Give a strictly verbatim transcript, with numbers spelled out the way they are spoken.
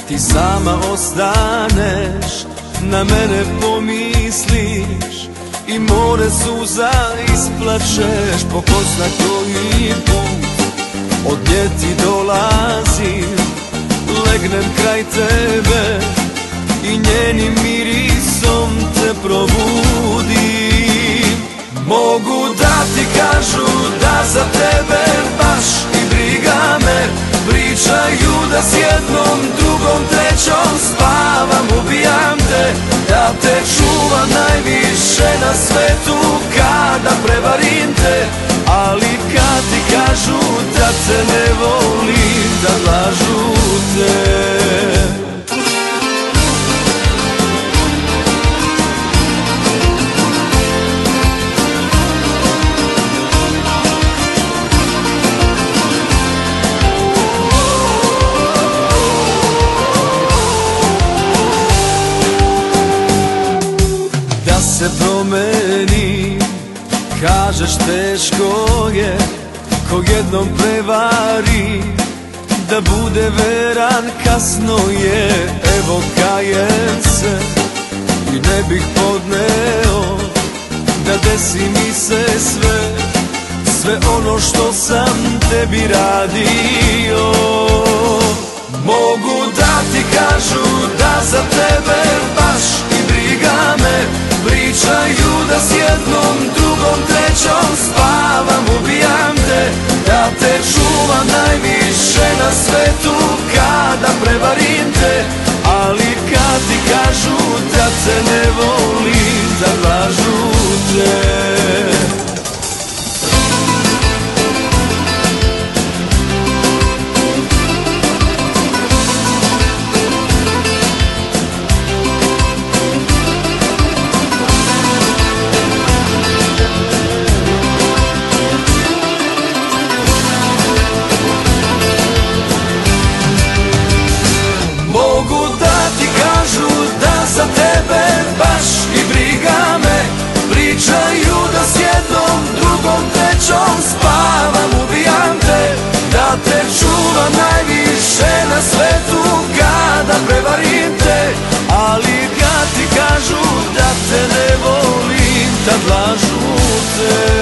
ti sama ostaneš, na mene pomisliš i more suza isplačeš. Po ko zna koji put od nje ti dolazim, legnem kraj tebe i njenim mirisom te probudim. Mogu da ti kažu da za tebe baš i briga me, pričaju da s jednom, drugom, trećom spavam, ubijam te, da te čuvam najviše na svetu kada prevarim te. Ali kad ti kažu da te ne volim, da lažu te. Se promeni, kažeš teško je ko jednom prevari, da bude veran kasno je. Evo kajem se i ne bih podneo da desi mi se sve, sve ono što sam tebi radio. Mogu da ti kažu da za tebe baš i briga me, pričaju da s jednom, drugom, trećom spavam, ubijam te, da te čuvam najviše na svetu kada prevarim te. Ali kad ti kažu da te ne volim, da lažu te. Za tebe baš i briga me, pričaju da s jednom, drugom, trećom spavam, ubijam te, da te čuvam najviše na svetu kada prevarim te. Ali kad ti kažu da te ne volim, tad lažu te.